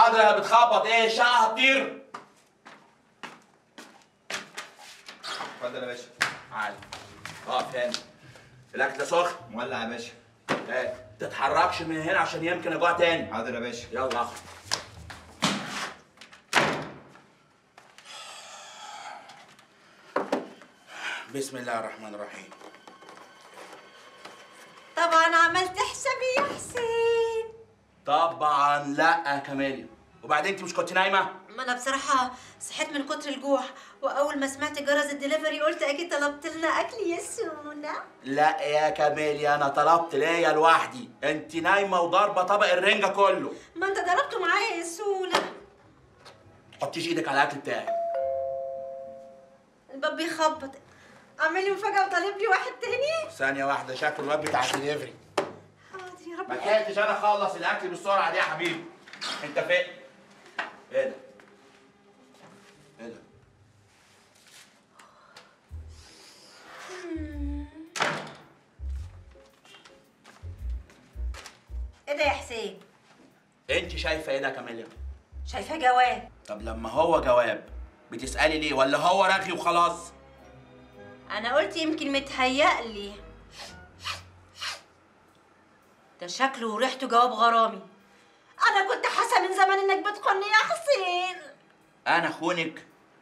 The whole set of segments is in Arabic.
حاضر يا بتخبط ايه؟ الشقه هتطير. اتفضل يا باشا. عادي. اقف هنا. الاكل سخن؟ مولع يا باشا. ايه؟ تتحركش من هنا عشان يمكن اجوع تاني. حاضر يا باشا. يلا اخرج. بسم الله الرحمن الرحيم. طبعا عملت حسابي يا حسين. طبعا لا يا كاميليا. وبعدين انت مش كنت نايمه؟ ما انا بصراحه صحيت من كتر الجوع، واول ما سمعت جرس الدليفري قلت اكيد طلبت لنا اكل يا سونا. لا يا كاميليا، انا طلبت ليا لوحدي. انت نايمه وضاربه طبق الرنجه كله. ما انت ضربته معايا يا سونا. حطيش ايدك على الاكل بتاعي. الباب بيخبط. اعمل لي مفاجاه وطالب لي واحد تاني. ثانيه واحده، شكل الواد بتاع الدليفري. حاضر يا رب. ما لحقتش انا اخلص الاكل بالسرعه دي يا حبيبي. انت فين؟ ايه ده؟ ايه ده؟ ايه ده يا حسين؟ انت شايفه ايه ده يا كاميليا؟ شايفاه جواب. طب لما هو جواب بتسالي ليه ولا هو رغي وخلاص؟ انا قلت يمكن متهيألي. ده شكله وريحته جواب غرامي. انا كنت حاسه من زمان انك بتخوني يا حسين. انا اخونك؟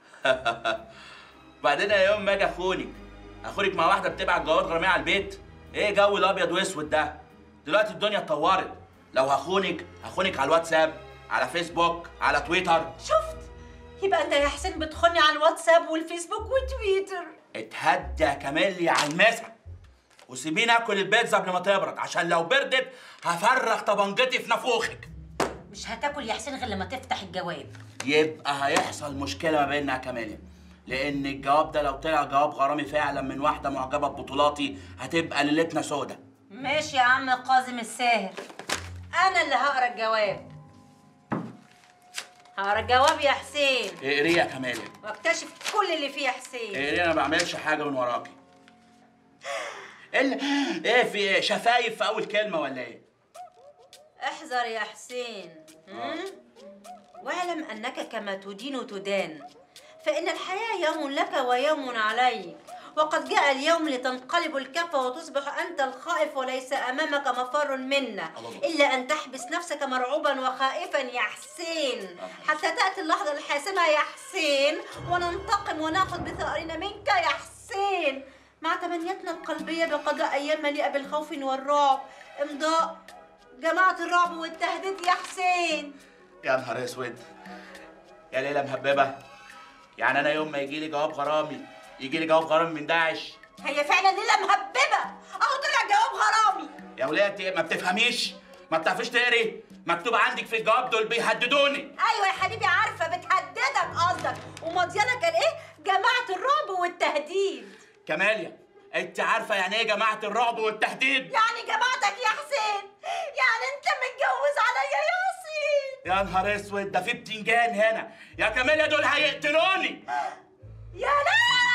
بعدين انا يوم ما اجي اخونك مع واحده بتبعت جوابات غراميه على البيت؟ ايه جو الابيض واسود ده؟ دلوقتي الدنيا اتطورت. لو هخونك على الواتساب، على فيسبوك، على تويتر. شفت؟ يبقى انت يا حسين بتخوني على الواتساب والفيسبوك وتويتر. اتهدى يا كاميليا على المسا، وسيبيني اكل البيتزا قبل ما تبرد، عشان لو بردت هفرغ طبنجتي في نافوخك. مش هتاكل يا حسين غير لما تفتح الجواب. يبقى هيحصل مشكله ما بيننا يا كاميليا، لان الجواب ده لو طلع جواب غرامي فعلا من واحده معجبه ببطولاتي هتبقى ليلتنا سودا. ماشي يا عم قاسم الساهر، انا اللي هقرا الجواب. هقرا الجواب يا حسين. اقريه يا كاميليا واكتشف كل اللي فيه يا حسين. اقريه، انا ما بعملش حاجه من وراكي. ايه في ايه؟ شفايف في اول كلمه ولا ايه؟ احذر يا حسين. واعلم انك كما تدين تدان، فان الحياه يوم لك ويوم عليك، وقد جاء اليوم لتنقلب الكفة وتصبح أنت الخائف وليس أمامك مفر منا، إلا أن تحبس نفسك مرعوبا وخائفا يا حسين، حتى تأتي اللحظة الحاسمة يا حسين، وننتقم ونأخذ بثأرنا منك يا حسين، مع تمنيتنا القلبية بقضاء أيام مليئة بالخوف والرعب، إمضاء جماعة الرعب والتهديد يا حسين. يا نهار اسود، يا ليلة مهببة. يعني أنا يوم ما يجيلي جواب غرامي يجي لي جواب غرامي من داعش؟ هي فعلا ليله مهببه، اهو طلع جواب غرامي. يا وليه ما بتفهميش؟ ما بتعرفيش تقري؟ مكتوب عندك في الجواب دول بيهددوني. ايوه يا حبيبي عارفه، بتهددك قصدك، وماضيانا كان ايه؟ جماعه الرعب والتهديد. كماليا، انت عارفه يعني ايه جماعه الرعب والتهديد؟ يعني جماعتك يا حسين، يعني انت متجوز عليا يا حسين. يا نهار اسود، ده في بتنجان هنا يا كماليا، دول هيقتلوني. يا لهوي.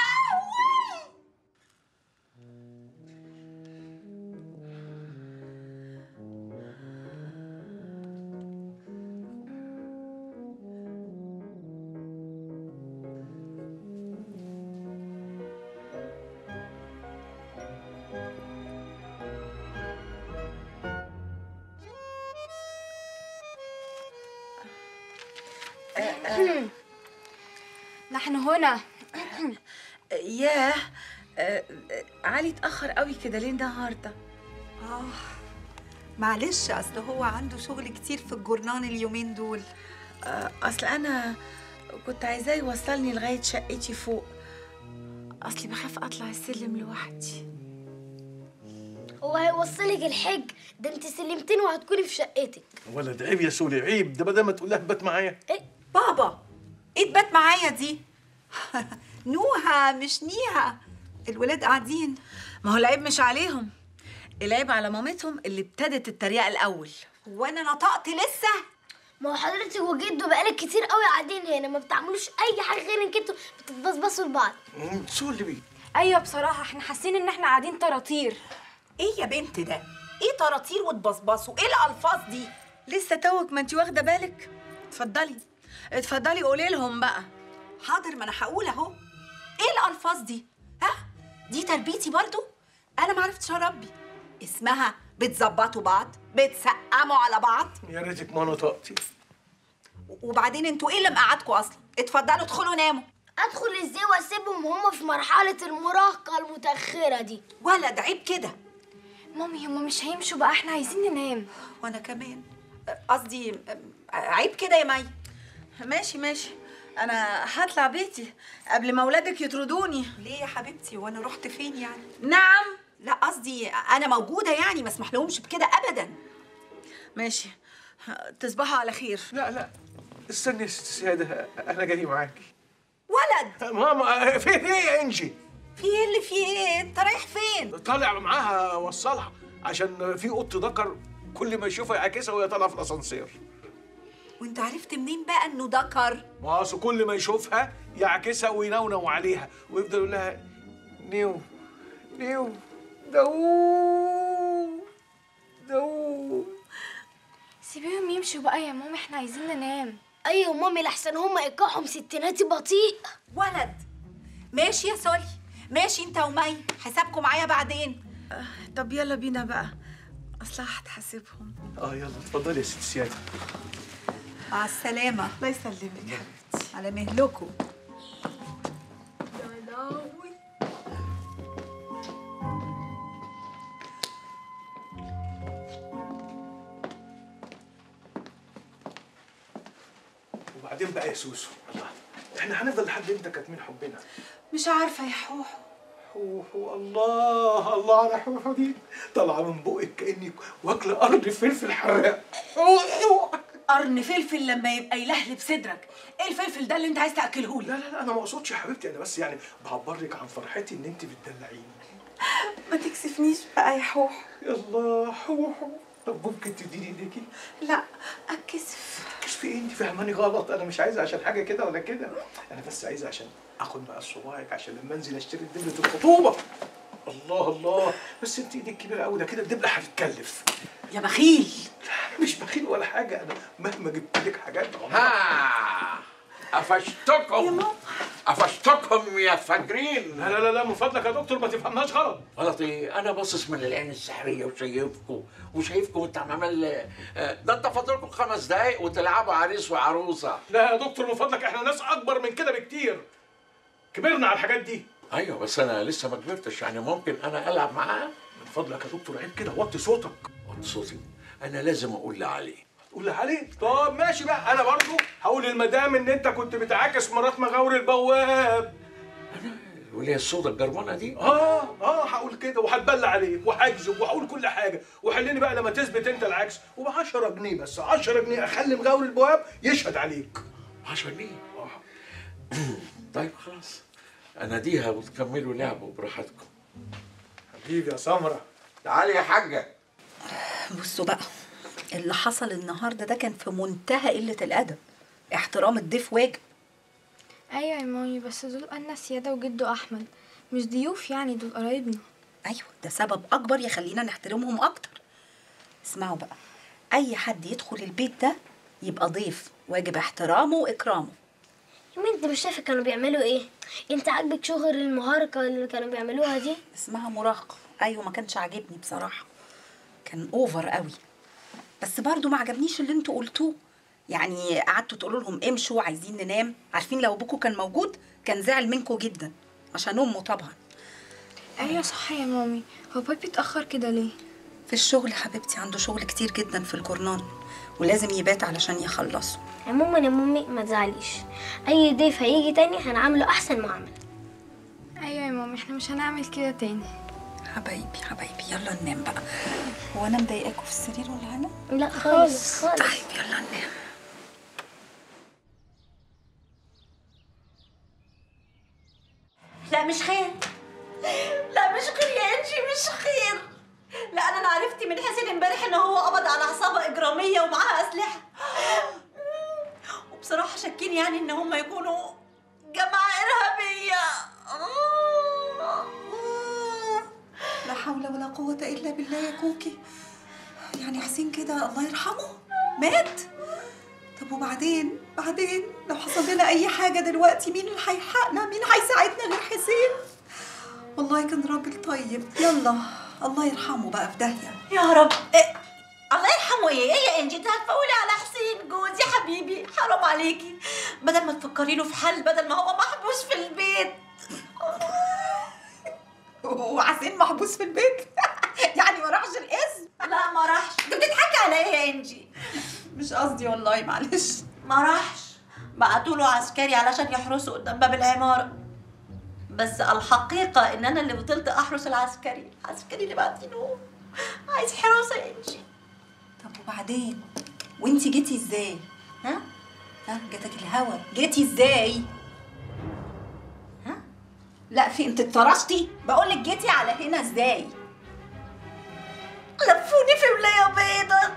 نحن هنا. ياه، علي اتأخر قوي كده ليه النهارده؟ معلش، اصل هو عنده شغل كتير في الجورنان اليومين دول. اصل انا كنت عايزاه يوصلني لغايه شقتي فوق، اصلي بخاف اطلع السلم لوحدي. هو هيوصلك الحج؟ ده انت سلمتين وهتكوني في شقتك. ولد عيب يا سولي، عيب ده، بدل ما تقول لها بات معايا. ايه بابا، ايه تبات معايا دي؟ نوها مش نيها، الولاد قاعدين. ما هو العيب مش عليهم، العيب على مامتهم اللي ابتدت التريقه الاول. وانا نطقت لسه؟ ما هو حضرتك وجده بقالك كتير قوي قاعدين هنا، ما بتعملوش اي حاجه غير انك انتوا بتتبصبصوا لبعض. سولي ايوه بصراحه احنا حاسين ان احنا قاعدين طراطير. ايه يا بنت ده؟ ايه طراطير وتبصبصوا؟ ايه الالفاظ دي؟ لسه توك ما انت واخده بالك؟ اتفضلي اتفضلي قولي لهم بقى. حاضر، ما انا هقول اهو. ايه الالفاظ دي؟ ها؟ دي تربيتي برضو؟ انا ما عرفتش اربي. اسمها بتظبطوا بعض، بتسقموا على بعض. يا ريتك ما نطقتي. وبعدين انتوا ايه اللي مقعدكوا اصلا؟ اتفضلوا ادخلوا ناموا. ادخل ازاي واسيبهم وهم في مرحله المراهقه المتاخره دي؟ ولد عيب كده. مامي هما مش هيمشوا بقى، احنا عايزين ننام. وانا كمان قصدي عيب كده يا مي. ماشي ماشي، انا هطلع بيتي قبل ما اولادك يطردوني. ليه يا حبيبتي؟ وانا رحت فين يعني؟ نعم. لا قصدي انا موجوده يعني، ما اسمح لهمش بكده ابدا. ماشي، تصبحوا على خير. لا لا استني يا ست سيادة، أنا جاي معاكي. ولد ماما فين إيه يا إنجي؟ في ايه اللي في ايه؟ انت رايح فين؟ طالع معاها وصلها عشان في قط ذكر كل ما يشوفها يعكسها وهي طالعة في الأسانسير. وانت عرفت منين بقى انه ذكر؟ ما أصل كل ما يشوفها يعكسها وينونو عليها ويفضل يقول لها نيو نيو داوود داوود. سيبيهم يمشوا بقى يا مامي، احنا عايزين ننام. ايوه مامي، لحسن هم ايقاعهم ستيناتي بطيء. ولد ماشي يا سولي، ماشي انت ومي، حسابكم معايا بعدين. طب يلا بينا بقى، اصلا هتحاسبهم. يلا اتفضلي يا ست سيادة. مع السلامه. الله يسلمك يا حبيبتي. على مهلكم. وبعدين بقى يا سوسو، الله احنا هنفضل لحد امتى كاتمين حبنا؟ مش عارفه يا حوحو. حوحو، الله الله على حوحو دي، طالعه من بقك كانك واكله قرن فلفل حراق. حوحو. قرن فلفل لما يبقى يلهلب صدرك، ايه الفلفل ده اللي انت عايز تاكله لي؟ لا لا لا انا ما اقصدش يا حبيبتي، انا بس يعني بعبر لك عن فرحتي ان انت بتدلعيني. ما تكسفنيش بقى يا حوحو. يلا حوحو، طب ممكن تديني ايديكي؟ لا اتكسف. تكسفي ايه؟ انت فاهماني غلط، انا مش عايزه عشان حاجه كده ولا كده، انا بس عايزه عشان اخد مقاس صباعك عشان لما انزل اشتري دبله الخطوبه. الله الله، بس انت ايدك كبيره قوي، ده كده الدبله هتتكلف. يا بخيل. لا مش بخيل ولا حاجه، انا مهما جبت لك حاجات ها قفشتكم قفشتكم يا فاجرين. لا لا لا من فضلك يا دكتور ما تفهمناش غلط. غلط ايه؟ انا باصص من العين السحريه وشايفكم انت عمال ده انت فاضلكم 5 دقايق وتلعبوا عريس وعروسه. لا يا دكتور من فضلك، احنا ناس اكبر من كده بكتير، كبرنا على الحاجات دي. ايوه بس انا لسه ما كبرتش، يعني ممكن انا العب معاها. من فضلك يا دكتور عيب كده، وطي صوتك. وطي صوتي؟ انا لازم اقول لعلي. قول لعلي؟ طب ماشي بقى، انا برضو هقول للمدام ان انت كنت بتعاكس مرات مغاوري البواب. انا الوليه السودا الجربانه دي؟ هقول كده وهتبلى عليك وهكذب وهقول كل حاجه، وحلني بقى لما تثبت انت العكس، وب10 جنيه بس، 10 جنيه اخلي مغاوري البواب يشهد عليك. 10 جنيه؟ طيب خلاص، اناديها وتكملوا لعبوا براحتكم. حبيبي يا سمره. تعالي يا حاجه. بصوا بقى، اللي حصل النهارده ده كان في منتهى قله الادب. احترام الضيف واجب. ايوه يا مامي، بس دول أنا سيادة وجدو احمد، مش ضيوف يعني، دول قرايبنا. ايوه ده سبب اكبر يخلينا نحترمهم اكتر. اسمعوا بقى، اي حد يدخل البيت ده يبقى ضيف، واجب احترامه واكرامه. يا انت مش شايفه كانوا بيعملوا ايه؟ انت عاجبك شغل المهارقه اللي كانوا بيعملوها دي؟ اسمها مراهقه. ايوه ما كانش عاجبني بصراحه، كان اوفر قوي، بس برضو ما عجبنيش اللي انتوا قلتوه. يعني قعدتوا تقولوا لهم امشوا عايزين ننام، عارفين لو ابوكوا كان موجود كان زعل منكوا جدا عشان امه طبعا. ايوه صح يا مامي، هو بابي اتاخر كده ليه؟ في الشغل حبيبتي، عنده شغل كتير جدا في الجورنال ولازم يبات علشان يخلصه. عموما يا مامي ما تزعليش، اي ضيف هيجي تاني هنعامله احسن معامله. ايوه يا مامي، احنا مش هنعمل كده تاني. حبايبي حبايبي يلا ننام بقى. هو انا مضايقاكوا في السرير ولا انا؟ لا خالص خالص. طيب يلا ننام. لا مش خير، لا مش خير يا انجي، مش خير. لا انا عرفت من حسين امبارح ان هو قبض على عصابه اجراميه ومعاها اسلحه، وبصراحه شاكين يعني ان هم يكونوا جماعه ارهابيه. لا حول ولا قوة إلا بالله يا كوكي. يعني حسين كده الله يرحمه مات؟ طب وبعدين لو حصل لنا اي حاجه دلوقتي مين اللي هيلحقنا؟ مين هيساعدنا غير حسين؟ والله كان راجل طيب. يلا الله يرحمه بقى في داهيه. يا رب. الله يرحمه ايه يا انجي؟ انت هتفولي على حسين جوزي حبيبي، حرام عليكي. بدل ما تفكري له في حل، بدل ما هو محبوس في البيت. وحسين محبوس في البيت؟ يعني ما راحش القسم؟ لا ما راحش. انت بتضحكي على ايه يا انجي؟ مش قصدي والله، معلش. ما راحش، بعتوا له عسكري علشان يحرسه قدام باب العماره. بس الحقيقه ان انا اللي فضلت احرس العسكري اللي بعتينه عايز حراسه يا انجي. طب وبعدين؟ وانتي جيتي ازاي؟ ها جاتك الهوا، جيتي ازاي؟ ها؟ لا في انت اتطرشتي؟ بقولك جيتي على هنا ازاي؟ لفوني في ملايه بيضه.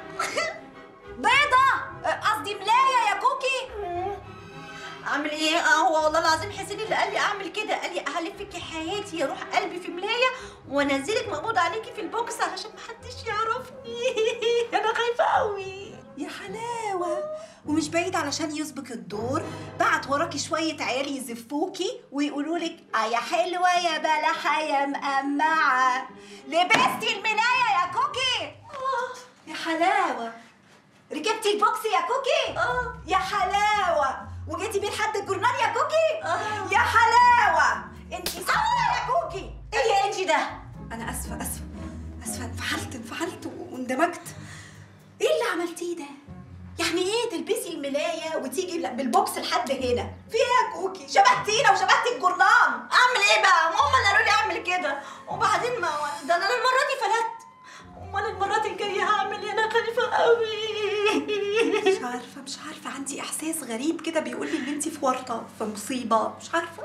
بيضه؟ قصدي ملايه يا كوكي. اعمل ايه؟ هو والله العظيم حسين اللي قال لي اعمل كده، قال لي هلفكي حياتي يا روح قلبي في ملايه وانزلك مقبوض عليكي في البوكس علشان محدش يعرفني. انا خايفه قوي. يا حلاوه، ومش بعيد علشان يسبق الدور بعت وراكي شويه عيال يزفوكي ويقولوا لك يا حلوه يا بلحه يا مقمعه لبستي الملايه يا كوكي. يا حلاوه، ركبتي البوكس يا كوكي؟ يا حلاوه، وجيتي بيه لحد الجورنال يا كوكي؟ يا حلاوه، انتي صغيره يا كوكي. ايه يا انجي ده؟ انا اسفه انفعلت واندمجت. ايه اللي عملتيه ده؟ يعني ايه تلبسي الملايه وتيجي بالبوكس لحد هنا؟ في ايه يا كوكي؟ شبهتينا وشبهتي الجورنال. اعمل ايه بقى؟ ما هم اللي قالوا لي اعمل كده، وبعدين ما ده انا المره دي فلت. امال المرات الجايه هعمل ايه؟ انا خايفه قوي. مش عارفه عندي احساس غريب كده بيقول لي ان انت في ورطه، في مصيبه، مش عارفه.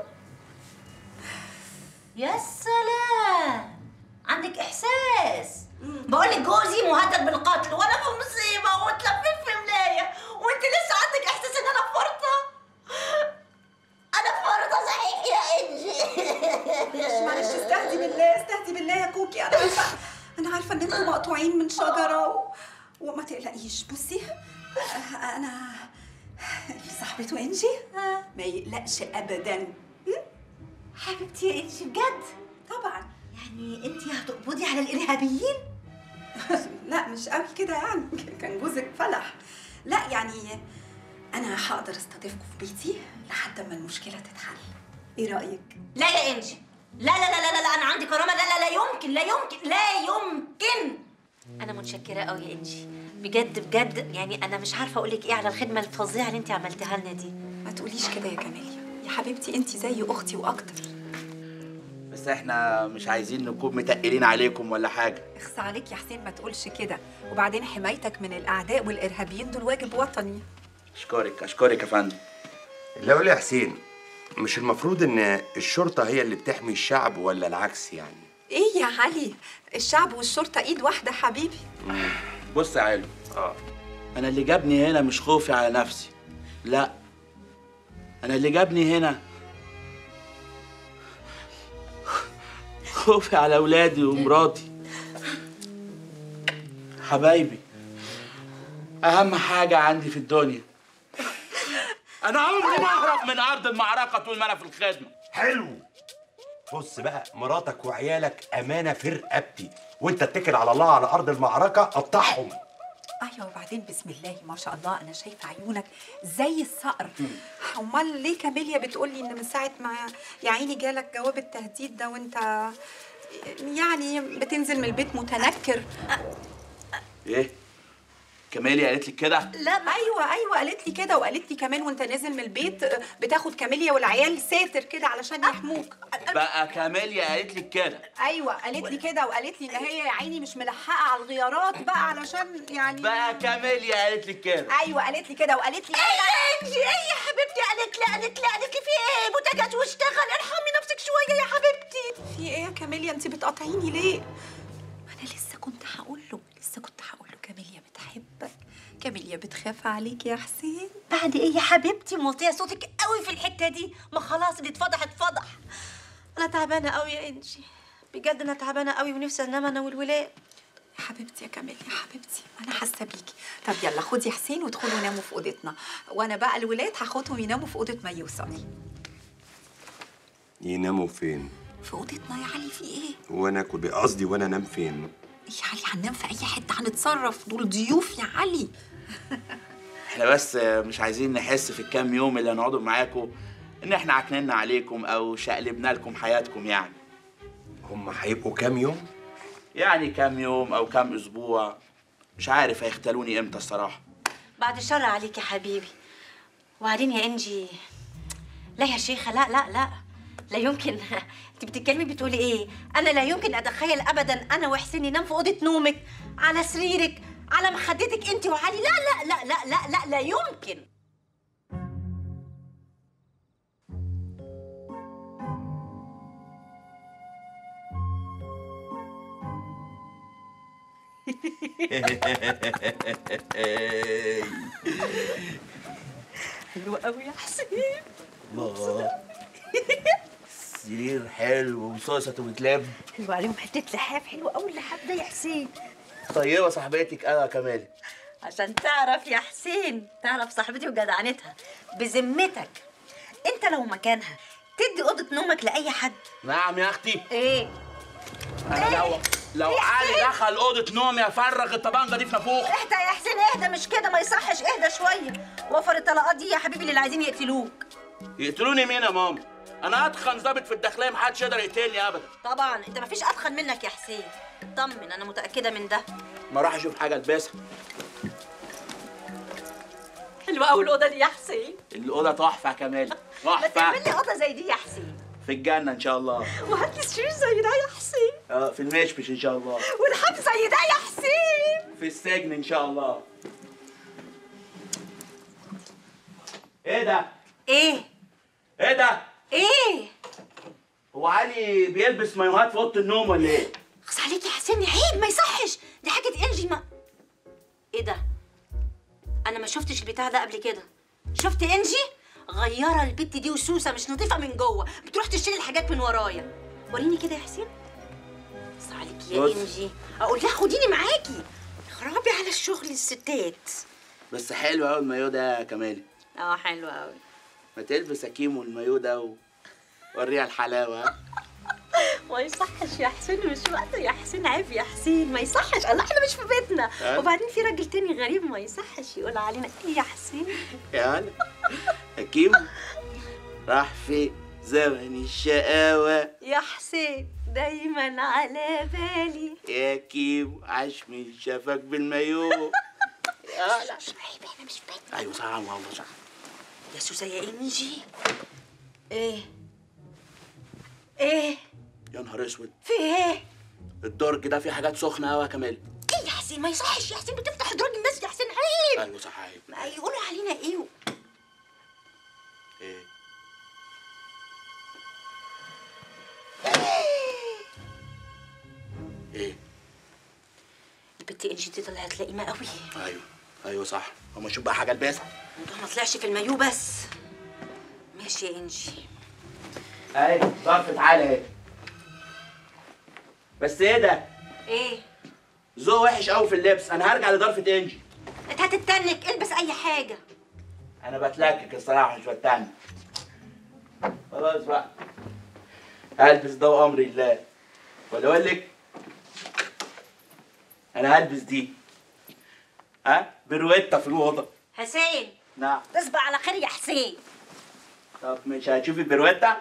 يا سلام، عندك احساس. بقول لك جوزي مهدد بالقتل وانا في مصيبه واتلفت في ملايه، وانت لسه عندك احساس ان انا في ورطه. انا في ورطه صحيح يا انجي. معلش استهدي بالله يا كوكي. انا عارفه ان انتوا مقطوعين من شجره وما تقلقيش. بصي انا صاحبته انجي ما يقلقش ابدا. حبيبتي يا انجي بجد؟ طبعا. يعني انت هتقبضي على الارهابيين؟ لا مش قوي كده يعني، كان جوزك فلح. لا يعني انا هقدر استضيفكم في بيتي لحد ما المشكله تتحل. ايه رايك؟ لا يا انجي، لا لا لا لا لا، انا عندي كرامه. لا يمكن لا يمكن لا يمكن. انا متشكره قوي يا انجي، بجد بجد. يعني انا مش عارفه اقول لك ايه على الخدمه الفظيعه اللي انت عملتها لنا دي. ما تقوليش كده يا كاميليا يا حبيبتي، انت زي اختي واكتر. بس احنا مش عايزين نكون متقلين عليكم ولا حاجه. اخصى عليك يا حسين، ما تقولش كده. وبعدين حمايتك من الاعداء والارهابيين دول واجب وطني. اشكرك يا فندم. لا قول يا حسين، مش المفروض ان الشرطه هي اللي بتحمي الشعب ولا العكس يعني؟ ايه يا علي، الشعب والشرطه ايد واحده حبيبي. بص يا علو، انا اللي جابني هنا مش خوفي على نفسي، لا، انا اللي جابني هنا خوفي على اولادي ومراتي حبايبي. اهم حاجه عندي في الدنيا. انا عمري ما اهرب من ارض المعركه طول ما انا في الخدمه. حلو. بص بقى، مراتك وعيالك امانه في رقبتي، وانت اتكل على الله على ارض المعركه قطعهم. ايوه وبعدين بسم الله ما شاء الله، انا شايفه عيونك زي الصقر. امال ليه كاميليا بتقولي ان من ساعه ما يا عيني جالك جواب التهديد ده وانت يعني بتنزل من البيت متنكر؟ ايه؟ كاميليا قالت لك كده؟ لا ايوه قالت لي كده، وقالت لي كمان وانت نازل من البيت بتاخد كاميليا والعيال ساتر كده علشان يحموك. بقى كاميليا قالت لك كده؟ ايوه قالت لي كده، وقالت لي ان هي يا عيني مش ملحقه على الغيارات بقى علشان يعني. بقى كاميليا قالت لك كده؟ ايوه قالت لي كده، وقالت لي ايه يا حبيبتي؟ قالت لي في ايه؟ بوتاجاز واشتغل، ارحمي نفسك شويه يا حبيبتي. في ايه يا كاميليا؟ انت بتقاطعيني ليه؟ انا لسه كنت هقول له كاميليا بتحبك، كاميليا بتخاف عليك يا حسين. بعد ايه يا حبيبتي؟ موطيه صوتك قوي في الحته دي. ما خلاص اللي اتفضح. انا تعبانه قوي يا انجي، بجد انا تعبانه قوي ونفسي انام انا والولاد. يا حبيبتي يا كمال يا حبيبتي، انا حاسه بيكي. طب يلا خدي حسين وادخلوا ناموا في اوضتنا، وانا بقى الولاد هاخدهم يناموا في اوضه ما يوصلي. يناموا فين؟ في اوضتنا يا علي. في ايه؟ وانا اكل قصدي وانا انام فين؟ يا علي هننام في اي حته، هنتصرف، دول ضيوف يا علي. احنا بس مش عايزين نحس في الكام يوم اللي هنقعدوا معاكم ان احنا عكننا عليكم او شقلبنا لكم حياتكم يعني. هم هيبقوا كام يوم؟ يعني كام يوم او كام اسبوع، مش عارف هيختلوني امتى الصراحه. بعد الشر عليك يا حبيبي. وبعدين يا انجي، لا يا شيخه، لا لا لا، لا يمكن. انت بتتكلمي بتقولي ايه؟ انا لا يمكن اتخيل ابدا انا وحسين ننام في اوضه نومك، على سريرك، على مخدتك انت وعلي. لا لا لا لا لا لا, لا يمكن. حلوة قوي يا حسين. الله، السرير حلو وصوصة ومتلاب. حلو عليهم حتة لحاف، حلو قوي اللحاف ده يا حسين. طيبة صاحبتك أنا كمال. عشان تعرف يا حسين، تعرف صاحبتي وجدعنتها. بذمتك انت لو مكانها تدي اوضه نومك لاي حد؟ نعم يا أختي. ايه؟ أنا لو علي دخل أوضة نومي أفرغ الطبانجة دي في نافوخ. اهدى يا حسين اهدى، مش كده ما يصحش، اهدى شوية. وفر الطلقات دي يا حبيبي اللي عايزين يقتلوك. يقتلوني مين يا ماما؟ أنا أتخن ضابط في الداخلية، محدش يقدر يقتلني أبدا. طبعا انت مفيش أتخن منك يا حسين، اطمن أنا متأكدة من ده. ما أروح أشوف حاجة ألبسها. حلوة أوي الأوضة دي يا حسين. الأوضة تحفة يا كمال، ما تحفة. تعمل لي أوضة زي دي يا حسين. في الجنة إن شاء الله. وهات لي سرير زي ده يا حسين. في المشمش إن شاء الله. ولحاف زي ده يا حسين. في السجن إن شاء الله. إيه ده؟ إيه؟ إيه ده؟ إيه؟ هو علي بيلبس مايوهات في أوضة النوم ولا إيه؟ خص عليك يا حسين، عيب، ما يصحش، دي حاجة إنجي. ما إيه ده؟ أنا ما شفتش البتاع ده قبل كده. شفت إنجي؟ غيرة البت دي وسوسة مش نظيفة من جوه، بتروح تشتري الحاجات من ورايا. وريني كده يا حسين. خص عليك يا إنجي، أقول لها خديني معاكي. خرابي على الشغل الستات. بس حلو أوي المايو ده يا كمالي. حلو أوي. ما تلبس يا كيمو المايو ده ووريها الحلاوة. ما يصحش يا حسين، مش وقته يا حسين، عيب يا حسين، ما يصحش. الله، احنا مش في بيتنا. وبعدين في راجل تاني غريب، ما يصحش يقول علينا ايه يا حسين. يا هلا يا كيمو، راح في زمن الشقاوة يا حسين، دايما على بالي يا كيمو، عاش من شافك بالمايو. لا مش عيب، احنا مش في بيتنا. ايوه صح والله صح. يا سوسة يا انجي. ايه ايه يا نهار اسود، في ايه؟ الدرج ده فيه حاجات سخنة قوي يا كمال. ايه يا حسين، ما يصحش يا حسين، بتفتح درج الناس يا حسين، عيب. ايوه صح عيب. ما يقولوا علينا ايه ايه؟ ايه؟ البت انجي دي طلعت لئيمة قوي. ايوه صح. هما شوف بقى حاجة البسها. الموضوع ما طلعش في المايو بس. ماشي يا انجي. ايوه ظرف تعالى اهي. بس ايه ده؟ ايه؟ ذوق وحش قوي في اللبس، انا هرجع لظرفة انجي. انت هتتنك، البس اي حاجة. انا بتلكك الصراحة، مش بتنك. خلاص بقى، هلبس ده وامر الله. ولا اقول لك انا هلبس دي. برويتا في الأوضة. حسين. نعم. تصبح على خير يا حسين. طب مش هتشوفي البرويتا؟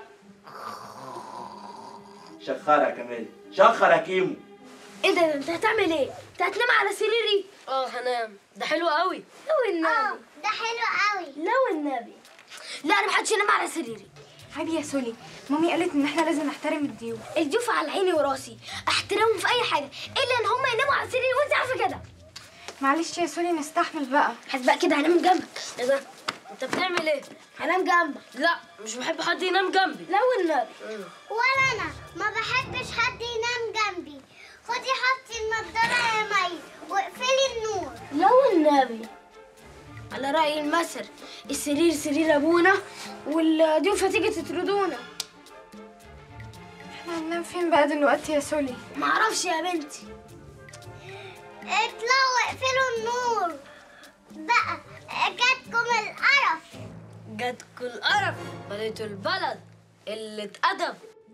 شخرة يا كمال، شخر يا كيمو. ايه ده، انت هتعمل ايه؟ انت هتنام على سريري؟ هنام. ده حلو قوي. لو النبي. ده حلو قوي. لو النبي. لا، انا محدش ينام على سريري. عيب يا سولي، مامي قالت ان احنا لازم نحترم الضيوف. الضيوف على عيني وراسي، احترمهم في اي حاجه الا ان هم يناموا على سريري، وانت عارفه كده. معلش يا سولي، نستحمل بقى. هسبق كده هنام جنبك. ايه ده؟ انت بتعمل ايه؟ هنام جنبك. لا، مش بحب حد ينام جنبي. لو النبي. ولا انا ما بحبش حد ينام جنبي. خدي حطي النضاره يا مي واقفلي النور. لو النبي. على رأي المثل، السرير سرير ابونا والضيوف هتيجي تطردونا. احنا هننام فين بقى دلوقتي يا سولي؟ معرفش يا بنتي. اطلعوا واقفلوا النور بقى. جاتكم القرف. جاتكوا القرف، بليتوا البلد اللي اتأدب.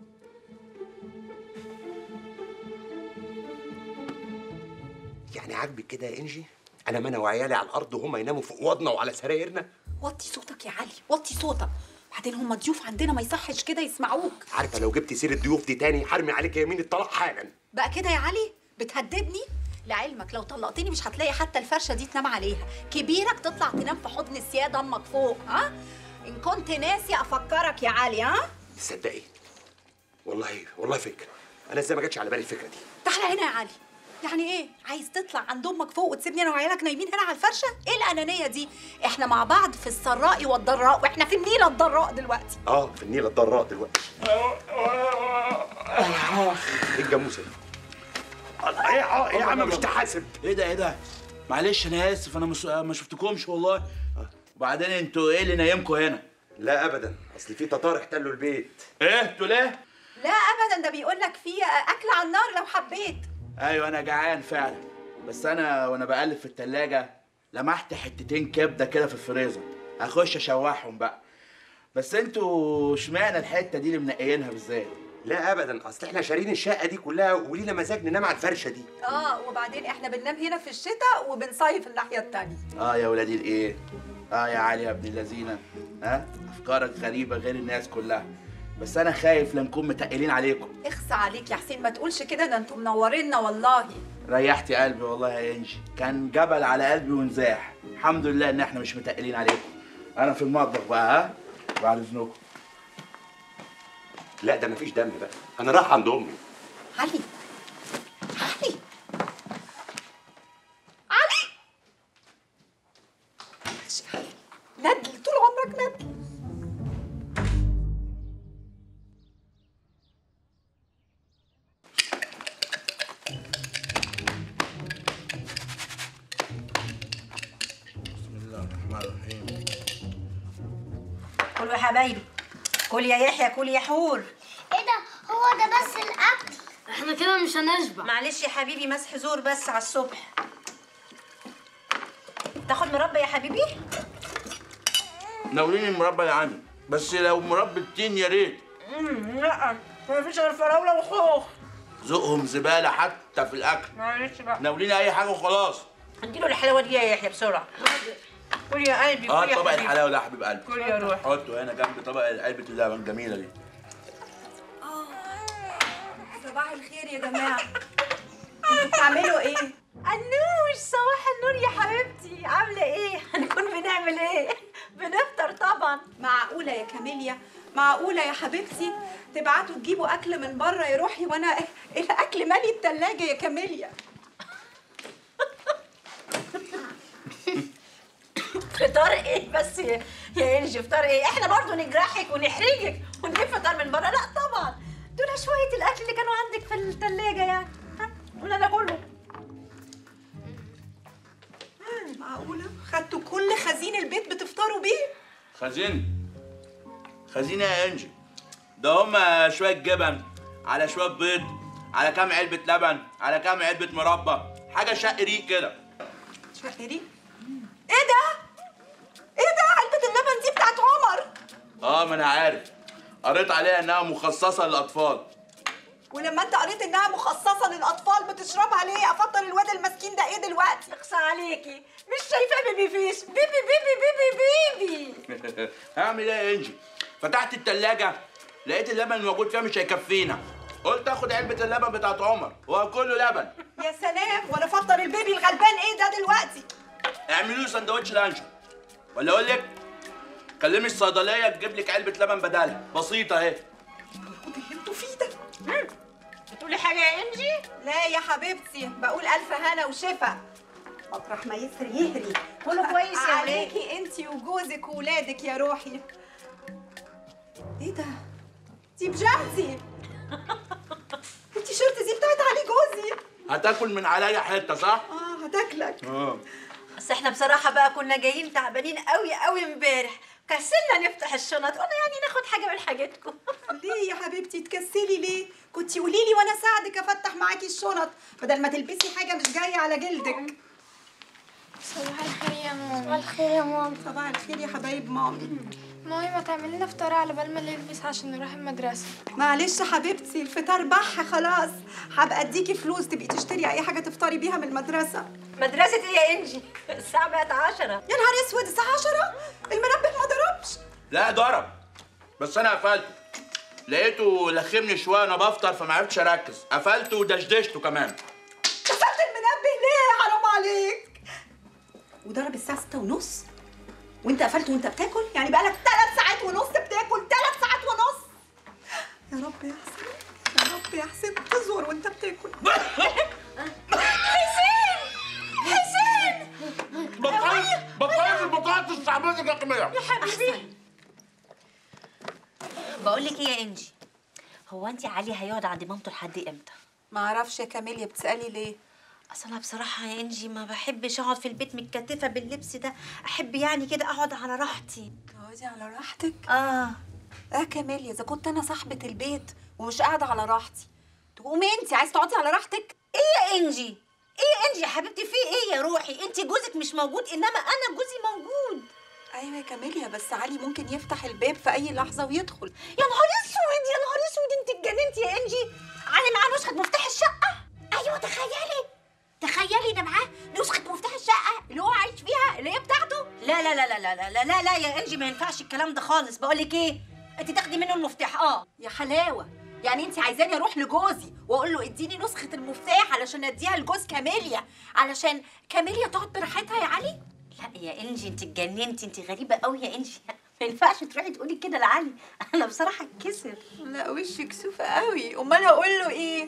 يعني عاجبك كده يا انجي؟ انا وعيالي على الارض وهم يناموا فوق وضنا وعلى سرايرنا. وطي صوتك يا علي، وطي صوتك. بعدين هم ضيوف عندنا، ما يصحش كده يسمعوك. عارفه لو جبتي سيره الضيوف دي تاني حرمي عليك يمين الطلاق حالا. بقى كده يا علي بتهددني؟ لعلمك لو طلقتني مش هتلاقي حتى الفرشه دي تنام عليها، كبيرك تطلع تنام في حضن السياده امك فوق. ها؟ ان كنت ناسي افكرك يا علي. ها؟ تصدقي والله فكره، انا ازاي ما جاتش على بالي الفكره دي؟ تعالى هنا يا علي. يعني ايه؟ عايز تطلع عند امك فوق وتسيبني انا وعيالك نايمين هنا على الفرشه؟ ايه الانانيه دي؟ احنا مع بعض في السراء والضراء، واحنا في النيله الضراء دلوقتي. في النيله الضراء دلوقتي. ايه الجاموسه دي؟ ايه يا عم مش تحاسب؟ ايه ده؟ معلش انا اسف، انا ما شفتكمش والله. وبعدين انتوا ايه اللي نايمكم هنا؟ لا ابدا، اصل في تتار احتلوا البيت. ايه انتوا ليه؟ لا ابدا، ده بيقول لك في اكل على النار لو حبيت. ايوه انا جعان فعلا، بس انا وانا بقلب في التلاجة لمحت حتتين كبده كده في الفريزر، هخش اشوحهم بقى. بس انتوا اشمعنى الحته دي اللي منقيينها بالذات؟ لا ابدا، اصل احنا شارين الشقه دي كلها ولينا مزاج ننام على الفرشه دي. وبعدين احنا بننام هنا في الشتاء وبنصيف الناحيه التانيه. يا ولادي الايه؟ يا علي يا ابن اللذينه، افكارك غريبه غير الناس كلها، بس انا خايف لنكون متقلين عليكم. اخصى عليك يا حسين، ما تقولش كده، ده انتوا منورينا والله. ريحتي قلبي والله يا انجي، كان جبل على قلبي ونزاح. الحمد لله ان احنا مش متقلين عليكم. انا في المطبخ بقى، بعد اذنكم. لا ده مفيش دم بقى، انا رايح عند امي. علي ندل، طول عمرك ندل. بسم الله الرحمن الرحيم. كل يا حبايبي، كل يا يحيى، كل يا حور. ايه ده؟ هو ده بس الاكل؟ احنا كده مش هنشبع. معلش يا حبيبي، مسح زور بس على الصبح. تاخد مربى يا حبيبي؟ ناوليني المربى يا عمي، بس لو مربى التين يا ريت. لا، مفيش غير فراوله وخوخ. ذوقهم زباله حتى في الاكل. معلش بقى، ناوليني اي حاجه وخلاص. اديله الحلاوه دي يا يحيى بسرعه. كل يا قلبي، كل يا طبق حبيبي. الحلاوه ده يا حبيب قلبي. كل يا روح. حطه هنا جنب طبق علبه اللبن الجميله دي. صباح الخير يا جماعه. انتوا بتعملوا ايه؟ انوش، صباح النور يا حبيبتي، عامله ايه؟ هنكون بنعمل ايه؟ بنفطر طبعا. معقوله يا كاميليا؟ معقوله يا حبيبتي تبعتوا تجيبوا اكل من بره يا روحي، وانا الاكل مالي التلاجه يا كاميليا؟ فطار ايه بس يا انجي؟ فطار ايه؟ احنا برضو نجرحك ونحرجك ونجيب فطار من بره؟ لا طبعا، دول شويه الاكل اللي كانوا عندك في الثلاجه يعني. قلنا ده كله. معقوله خدتوا كل خزين البيت بتفطروا بيه؟ خزين يا انجي، ده هما شويه جبن على شويه بيض على كام علبه لبن على كام علبه مربى، حاجه شق ريق كده. شق ريق؟ ايه ده؟ علبه اللبن دي بتاعت عمر. ما انا عارف، قريت عليها انها مخصصه للاطفال. ولما انت قريت انها مخصصه للاطفال بتشربها ليه؟ افضل الواد المسكين ده ايه دلوقتي؟ اخصى عليكي، مش شايفاه بيبي فيش؟ بيبي بيبي بيبي بيبي. هعمل ايه يا انجي؟ فتحت التلاجة لقيت اللبن الموجود فيها مش هيكفينا، قلت اخد علبة اللبن بتاعت عمر وهو كله لبن. يا سلام، وانا افطر البيبي الغلبان ايه ده دلوقتي؟ اعملوا له سندوتش لانشون، ولا اقول لك كلمي الصيدلية تجيب لك علبة لبن بدالها، بسيطة اهي. المفروض اللي انتوا فيه ده. بتقولي حاجة يا انجي؟ لا يا حبيبتي، بقول الف هنا وشفا. مطرح ما يسري يهري. كله كويس يا ولاد. عليكي انتي وجوزك وولادك يا روحي. ايه ده؟ دي بجامتي. التيشيرت دي بتاعت علي جوزي. هتاكل من عليا حتة صح؟ هتاكلك. بس احنا بصراحة بقى كنا جايين تعبانين قوي قوي امبارح، كسلنا نفتح الشنط، قلنا يعني ناخد حاجه من حاجتكم. ليه يا حبيبتي تكسلي ليه؟ كنتي قولي لي وانا اساعدك افتح معاكي الشنط بدل ما تلبسي حاجه مش جايه على جلدك. صباح الخير يا ماما. صباح الخير يا ماما. صباح الخير يا حبايب مامي. مامي ما تعملي لنا فطار على بال ما نلبس عشان نروح المدرسه. معلش حبيبتي الفطار بح خلاص، هبقى اديكي فلوس تبقي تشتري اي حاجه تفطري بيها من المدرسه. مدرسه ايه يا انجي؟ الساعه بقت 10. يا نهار اسود الساعه 10؟ المنبه ما ضربش. لا ضرب، بس انا قفلته، لقيته لخمني شويه وانا بفطر فما عرفتش اركز، قفلته ودشدشته كمان. قفلت المنبه ليه؟ حرام عليك. وضرب الساعه 6:30 وانت قفلته وانت بتاكل؟ يعني بقالك 3 ساعات ونص بتاكل، 3 ساعات ونص. يا رب يا حسين، يا رب يا حسين تزور وانت بتاكل. حسين حسين بطلت البطاقة الصعبانة الرقمية يا حبيبي. بقول لك ايه يا انجي، هو انت علي هيقعد عند مامته لحد امتى؟ ما اعرفش يا كاميليا، بتسالي ليه؟ اصل انا بصراحه يا انجي ما بحبش اقعد في البيت متكتفه باللبس ده، احب يعني كده اقعد على راحتي. تقعدي على راحتك؟ اه كاميليا اذا كنت انا صاحبه البيت ومش قاعده على راحتي تقومي انت عايزه تقعدي على راحتك؟ ايه يا انجي؟ ايه يا انجي يا حبيبتي، في ايه يا روحي؟ انت جوزك مش موجود انما انا جوزي موجود. ايوه يا كاميليا بس علي ممكن يفتح الباب في اي لحظه ويدخل. يا نهار اسود يا نهار اسود، انت اتجننتي يا انجي. علي معاه نسخه مفتاح الشقه. ايوه تخيلي ده معاه نسخه مفتاح الشقه اللي هو عايش فيها اللي هي بتاعته. لا لا لا لا لا لا لا لا يا انجي، ما ينفعش الكلام ده خالص. بقول لك ايه، انت تاخدي منه المفتاح. يا حلاوه، يعني انت عايزاني اروح لجوزي واقول له اديني نسخه المفتاح علشان اديها لجوز كاميليا علشان كاميليا تقعد براحتها يا علي؟ لا يا انجي انت اتجننتي، انت غريبه قوي يا انجي. ما ينفعش تروحي تقولي كده لعلي، انا بصراحه اتكسر. لا وشك كسوفه قوي، امال اقول له ايه؟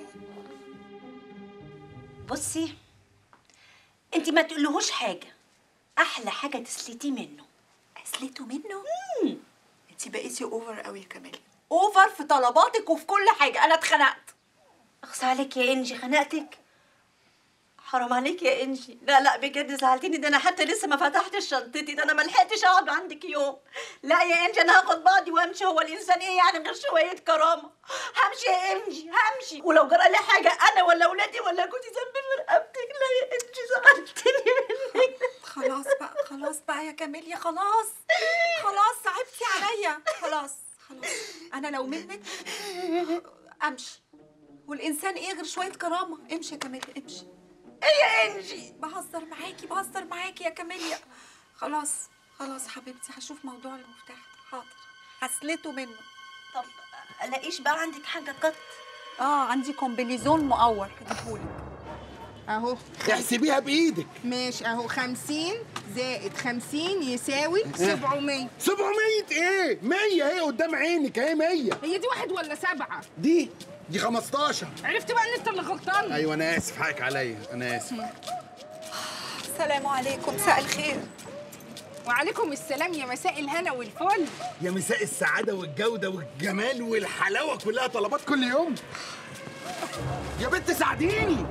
بصي انت ما تقولهوش حاجه، احلى حاجه تسلتيه منه. اسلته منه؟ انت بقيتي اوفر قوي يا كاميليا، اوفر في طلباتك وفي كل حاجه. انا اتخنقت. اخصى عليك يا انجي، خنقتك؟ حرام عليك يا انجي. لا لا بجد زعلتيني، ده انا حتى لسه ما فتحتش شنطتي، ده انا ما لحقتش اقعد عندك يوم. لا يا انجي انا هاخد بعضي وامشي، هو الانسان ايه يعني غير شويه كرامه؟ همشي يا انجي همشي، ولو جرى لي حاجه انا ولا اولادي ولا جوزي ذنبي في رقبتك. لا يا انجي زعلتيني منك. خلاص بقى يا كاميليا، خلاص صعبتي عليا. خلاص انا لو منك امشي، والانسان ايه غير شويه كرامه. امشي يا كاميليا امشي. ايه يا انجي؟ بهزر معاكي يا كاميليا. خلاص حبيبتي هشوف موضوع المفتاح ده. حاضر هسلته منه. طب الاقيش بقى عندك حاجه قط؟ عندي كومبليزون مقور هجيبهولك اهو. احسبيها بايدك. ماشي اهو، 50 زائد 50 يساوي 700. 700 ايه؟ 100 اهي قدام عينك اهي 100. هي دي 1 ولا 7؟ دي 15. عرفت بقى ان انت اللي غلطان. ايوه انا اسف، حقك عليا، انا اسف. السلام عليكم، مساء الخير. وعليكم السلام، يا مساء الهنا والفل. يا مساء السعاده والجوده والجمال والحلاوه، كلها طلبات كل يوم. يا بنت ساعديني.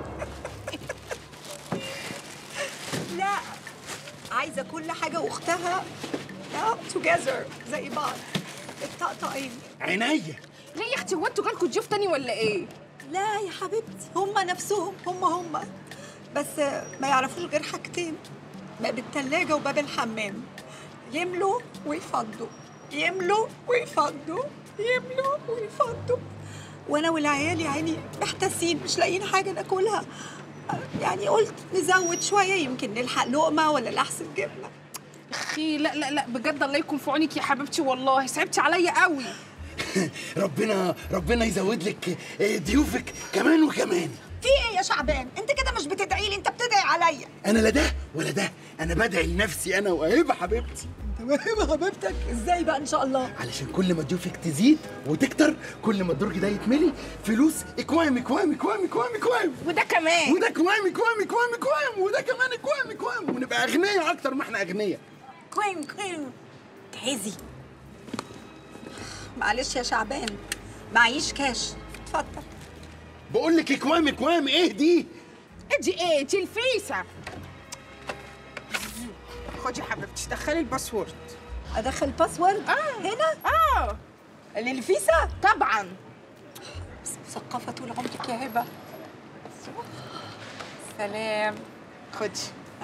لا عايزه كل حاجه واختها توجذر زي بعض، الطقطقين. عينيا. ليه يا اختي، هو انتوا جالكوا ضيوف تاني ولا ايه؟ لا يا حبيبتي، هم نفسهم هم بس ما يعرفوش غير حاجتين: باب التلاجة وباب الحمام. يملوا ويفضوا، يملوا ويفضوا، يملوا ويفضوا. وانا والعيال يا عيني محتاسين مش لاقيين حاجه ناكلها، يعني قلت نزود شويه يمكن نلحق لقمه ولا لحسن جبنه. اخي لا بجد الله يكون في عونك يا حبيبتي، والله صعبتي عليا قوي. ربنا يزود لك ضيوفك كمان وكمان. في ايه يا شعبان؟ انت كده مش بتدعي لي، انت بتدعي عليا. انا لا ده ولا ده، انا بدعي لنفسي انا وهبه حبيبتي. انت وهبه حبيبتك ازاي بقى ان شاء الله؟ علشان كل ما ضيوفك تزيد وتكتر، كل ما الدرج ده يتملي فلوس اكوام. وده كمان وده كوام وده كمان اكوام، ونبقى اغنياء اكتر ما احنا اغنياء. كوام جهزي. معلش يا شعبان معيش كاش، اتفضل. بقول لك اكوام ايه دي؟ ايه دي الفيسه. خدي يا حبيبتي دخلي الباسورد. ادخل باسورد هنا للفيزا طبعا. بس مثقفه طول عمرك يا هبه. سلام. خدي.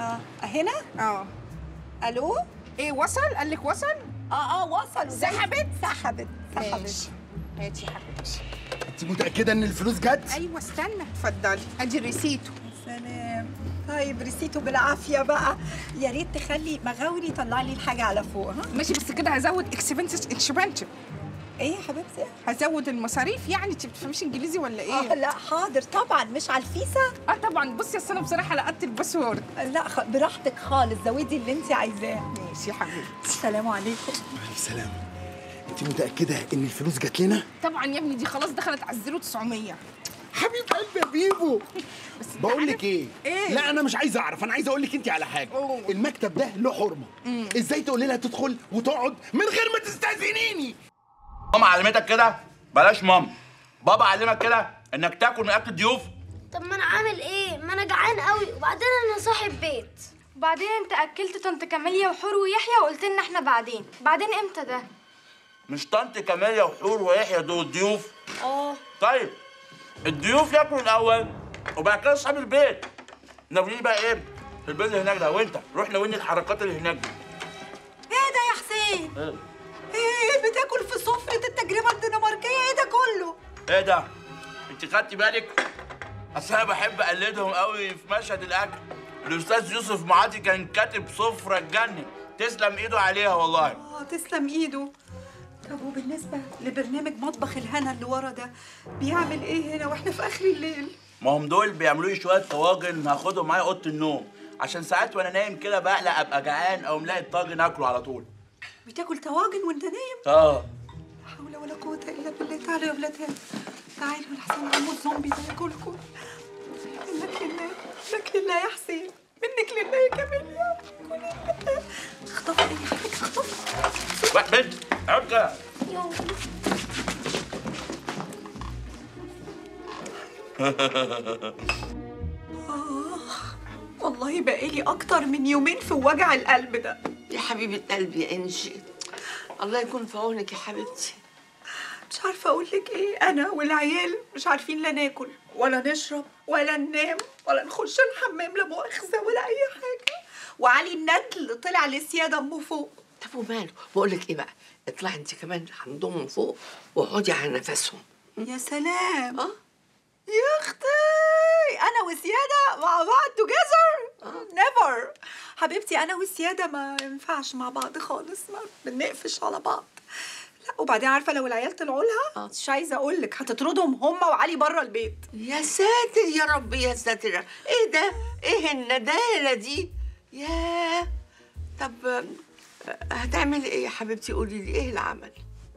هنا الو. ايه وصل؟ قال لك وصل؟ وصل. سحبت. هاتي يا حبيبتي. انت متاكده ان الفلوس جت؟ ايوه استنى، اتفضلي ادي ريسيتو. سلام. طيب ريسيتو بالعافيه بقى. يا ريت تخلي مغاوري يطلع لي الحاجه على فوق. ماشي، بس كده هزود اكسبنسيف. ايه يا حبيبتي؟ هزود المصاريف. يعني انت بتفهميش انجليزي ولا ايه؟ لا حاضر طبعا. مش على الفيزا؟ طبعا. بصي اصل انا بصراحه لقطت الباسورد. لا براحتك خالص، زودي اللي انت عايزاه. ماشي يا حبيبتي. السلام عليكم. السلام. انت متاكده ان الفلوس جت لنا؟ طبعا يا ابني، دي خلاص دخلت على الزيرو 900. حبيب قلبي يا بيبو. بقول لك ايه؟ لا انا مش عايز اعرف، انا عايز اقول لك انت على حاجه. المكتب ده له حرمه. ازاي تقولي لها تدخل وتقعد من غير ما تستاذنيني؟ ماما علمتك كده؟ بلاش ماما. بابا علمك كده انك تاكل من اكل الضيوف؟ طب ما انا عامل ايه؟ ما انا جعان قوي، وبعدين انا صاحب بيت. وبعدين انت اكلت طنط كاميليا وحور ويحيى وقلت لنا احنا بعدين امتى ده؟ مش طنط كاميليا وحور ويحيى دول ضيوف؟ طيب الضيوف ياكلوا الاول وبعد كده اصحاب البيت. ناويين بقى ايه في البيت اللي هناك ده؟ وانت روح ناويين الحركات اللي هناك دي. ايه ده يا حسين؟ ايه بتاكل في سفرة التجربة الدنماركية؟ ايه ده كله؟ ايه ده؟ انت خدتي بالك؟ اصل انا بحب اقلدهم قوي في مشهد الاكل. الاستاذ يوسف معاطي كان كاتب سفرة تجنن، تسلم ايده عليها والله. تسلم ايده. طب وبالنسبة لبرنامج مطبخ الهنا اللي ورا ده، بيعمل ايه هنا واحنا في اخر الليل؟ ما هم دول بيعملوا لي شويه طواجن هاخدهم معايا اوضه النوم، عشان ساعات وانا نايم كده بقلق ابقى جعان او ملاقي الطاجن اكله على طول. بتاكل طواجن وانت نايم؟ لا حول ولا قوة الا بالله. تعالوا يا ولاد هنا، تعالوا لحسن عمو الزومبي ده ياكلكم. منك لله يا حسين، منك لله يا كاميليا. اخطفي اي حاجة، اخطفي. واحد بنت اقعد كده. والله بقالي اكتر من يومين في وجع القلب ده. يا حبيبة قلبي يا انجي، الله يكون في عونك يا حبيبتي. مش عارفه اقول لك ايه، انا والعيال مش عارفين لا ناكل ولا نشرب ولا ننام ولا نخش الحمام لا مؤاخذه ولا اي حاجه. وعلي الندل طلع لسياده امه فوق. طب وماله؟ بقول لك ايه بقى، اطلعي انت كمان عندهم من فوق واقعدي على نفسهم. يا سلام. يا اختي انا وسياده مع بعض توجذر نيفر. حبيبتي انا وسياده ما ينفعش مع بعض خالص، ما بنقفش على بعض. لا وبعدين عارفه لو العيال طلعوا لها مش عايزه اقول لك هتطردهم هم وعلي بره البيت. يا ساتر يا رب يا ساتر. ايه ده؟ ايه الندالة دي؟ ياه. طب هتعملي ايه يا حبيبتي؟ قولي لي ايه العمل؟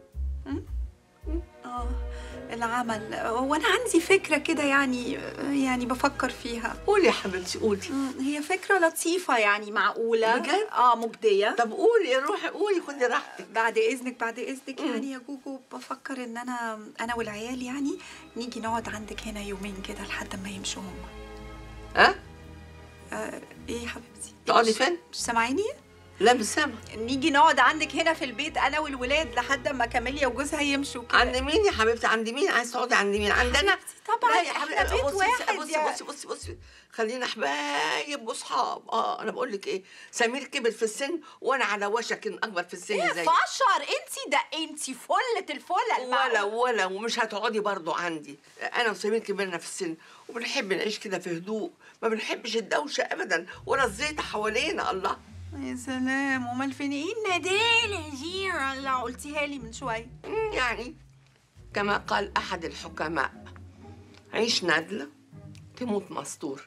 العمل، وانا عندي فكره كده يعني بفكر فيها. قولي يا حبيبتي قولي. هي فكره لطيفه يعني معقوله بجد؟ مجديه. طب قولي، روحي قولي، خدي راحتك. بعد اذنك يعني يا جوجو، بفكر ان انا والعيال يعني نيجي نقعد عندك هنا يومين كده لحد ما يمشوا هما. ايه يا حبيبتي؟ تقعدي فين؟ مش سامعيني؟ لا مش سامعه. نيجي نقعد عندك هنا في البيت انا والولاد لحد ما كاميليا وجوزها يمشوا كده. عند مين يا حبيبتي؟ عند مين؟ عايز تقعدي عند مين؟ عندنا؟ طبعا لا يا حبيبتي، بيت واحد. بصي خلينا حبايب واصحاب. انا بقول لك ايه، سمير كبر في السن وانا على وشك ان اكبر في السن زي فشر انتي فلة الفلة ولا ومش هتقعدي برضو عندي. انا وسمير كبرنا في السن وبنحب نعيش كده في هدوء، ما بنحبش الدوشه ابدا ولا الزيطه حوالينا. الله يا سلام. امال فين ايه الندالة دي اللي قلتيها لي من شويه؟ يعني كما قال احد الحكماء، عيش ندلة تموت مستور.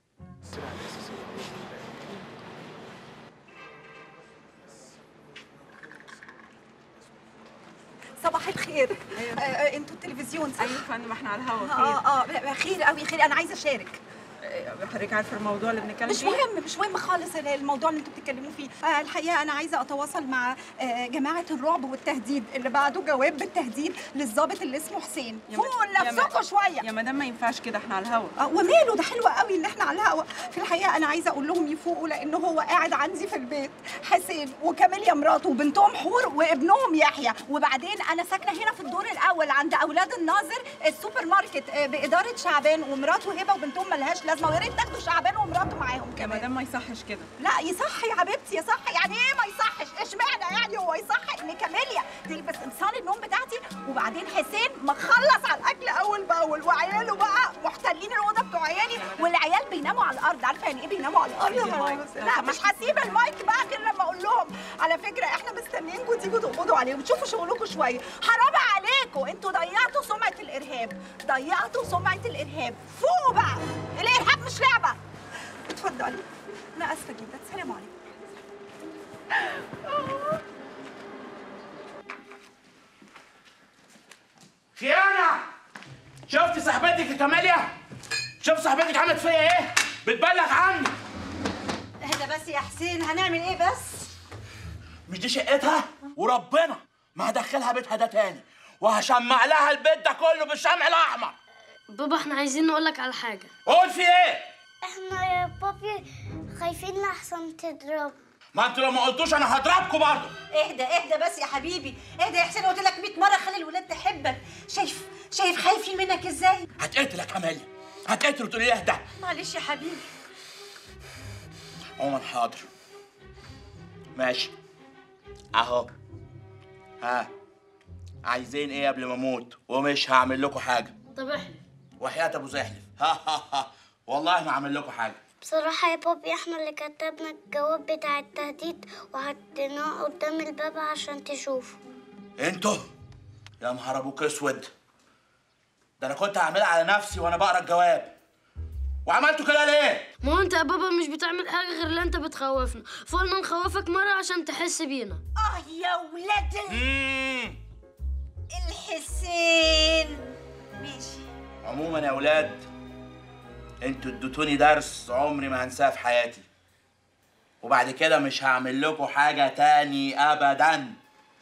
صباح الخير. انتوا التلفزيون صح؟ ايوه فندم، احنا على الهوا. خير قوي، خير. انا عايزه اشارك. حضرتك عارفه الموضوع اللي بنتكلم مش مهم، مش مهم خالص الموضوع اللي انتوا بتتكلموا فيه. الحقيقه انا عايزه اتواصل مع جماعه الرعب والتهديد اللي بعتوا جواب بالتهديد للضابط اللي اسمه حسين. فوقوا لنفسكم شويه يا مدام، ما ينفعش كده، احنا على الهوا. وماله، ده حلو قوي ان احنا على الهوا. في الحقيقه انا عايزه اقول لهم يفوقوا، لان هو قاعد عندي في البيت حسين وكاميليا مراته وبنتهم حور وابنهم يحيى. وبعدين انا ساكنه هنا في الدور الاول عند اولاد الناظر السوبر ماركت باداره شعبان ومراته هبه وبنتهم ملهاش لازمه، ويا ريت تاخدوا شعبان ومراته معاهم كمان. يا مدام ما يصحش كده. لا يصح يا حبيبتي، يصح. يعني ايه ما يصحش؟ اشمعنى يعني هو يصح ان كاميليا تلبس قمصان النوم بتاعتي وبعدين حسين مخلص على الاكل اول باول وعياله بقى محتلين الاوضه بتوع عيالي والعيال بيناموا على الارض؟ عارفه يعني ايه بيناموا على الارض؟ لا مش هسيب المايك بقى غير لما اقول لهم على فكره احنا مستنيينكم تيجوا تقبضوا عليهم وتشوفوا شغلكم شويه. حرام عليكم، انتوا ضيعتوا سمعه الارهاب، ضيعتوا سمعه الارهاب. فوقوا بقى، الارهاب مش لعبه. اتفضلي، انا اسفه جدا. السلام عليكم. خيانة! شفت صاحبتك يا كاميليا؟ شفت صاحبتك عملت فيا ايه؟ بتبلغ عني. اهدى بس يا حسين، هنعمل ايه بس؟ مش دي شقتها؟ وربنا ما هدخلها بيتها ده تاني وهشمع لها البيت ده كله بالشمع الاحمر. بابا احنا عايزين نقولك على حاجة. قول في ايه؟ احنا يا بابي خايفين لحسن تضرب. ما انتوا لو ما قلتوش انا هضربكم برضه. اهدى بس يا حبيبي، اهدى يا حسين. قلت لك 100 مره خلي الولاد تحبك. شايف خايفين منك ازاي؟ هتقتل يا كاميليا، هتقتل وتقولي لي اهدى. معلش يا حبيبي. عمر حاضر ماشي اهو. ها عايزين ايه قبل ما اموت؟ ومش هعمل لكم حاجه. طب احلف. وحياة ابو زحلف. ها والله ما هعمل لكم حاجه. بصراحة يا بابي احنا اللي كتبنا الجواب بتاع التهديد وحطيناه قدام الباب عشان تشوفه. انتوا يا نهار ابوك اسود، ده انا كنت هعملها على نفسي وانا بقرا الجواب. وعملتوا كده ليه؟ ما هو انت يا بابا مش بتعمل حاجة غير اللي انت بتخوفنا، فقلنا نخوفك مرة عشان تحس بينا. يا ولاد الحسين. ماشي. عموما يا ولاد انتوا اديتوني درس عمري ما هنساه في حياتي، وبعد كده مش هعمل لكم حاجة تاني ابدا.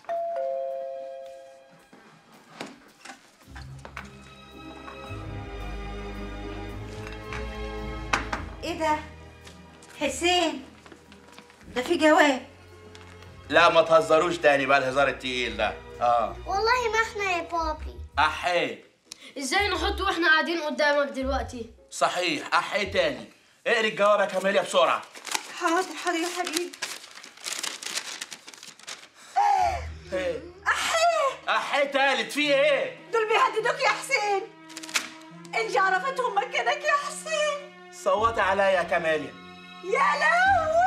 ايه ده؟ حسين ده في جواب. لا ما تهزروش تاني بقى الهزار التقيل ده. والله ما احنا يا بابي. احي ازاي نحطه واحنا قاعدين قدامك دلوقتي؟ صحيح، احي تاني. اقري الجواب يا كاميليا بسرعة. حاضر يا حبيبي. احي تالت، في ايه؟ دول بيهددوك يا حسين. انجي عرفتهم مكانك يا حسين. صوتي عليا يا كاميليا. يا لهوي.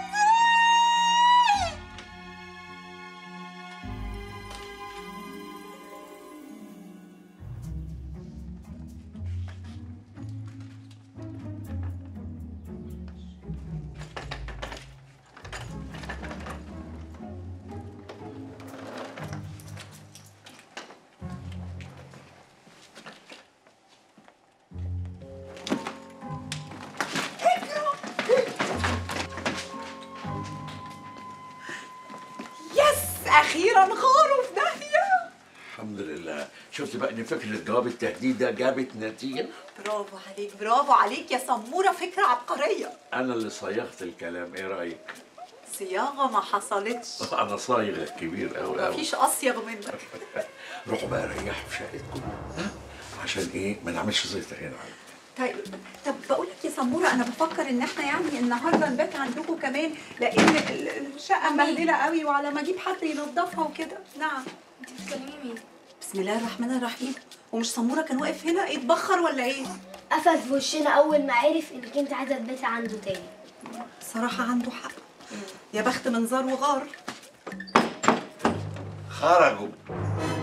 اخيرا غاروا في داهيه. الحمد لله. شفت بقى ان فكره جواب التهديد ده جابت نتيجه؟ برافو عليك، برافو عليك يا سموره، فكره عبقريه. انا اللي صيغت الكلام، ايه رايك؟ صياغه ما حصلتش. انا صايغ كبير قوي قوي. مفيش اصيغ منك. روحوا بقى ريحوا في شقتكم عشان ايه ما نعملش زيطه هنا. طيب بقول لك يا سموره، انا بفكر ان احنا يعني النهارده نبات عندكم كمان، لان الشقه مبهدله قوي وعلى ما اجيب حد ينظفها وكده. نعم. انت بتكلمي مين؟ بسم الله الرحمن الرحيم. ومش سموره كان واقف هنا يتبخر ولا ايه؟ قفل في وشنا اول ما عرف انك انت عايزه تباتي عنده تاني. صراحه عنده حق. يا بخت من زار وغار. خرجوا.